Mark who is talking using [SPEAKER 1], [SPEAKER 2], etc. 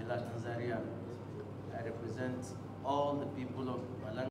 [SPEAKER 1] Abdullah Tanzania. I represent all the people of Malang.